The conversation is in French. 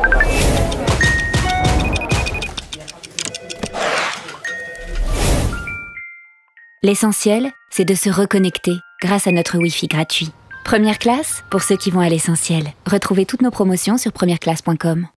L'essentiel, c'est de se reconnecter grâce à notre Wi-Fi gratuit. Première classe, pour ceux qui vont à l'essentiel. Retrouvez toutes nos promotions sur premièreclasse.com.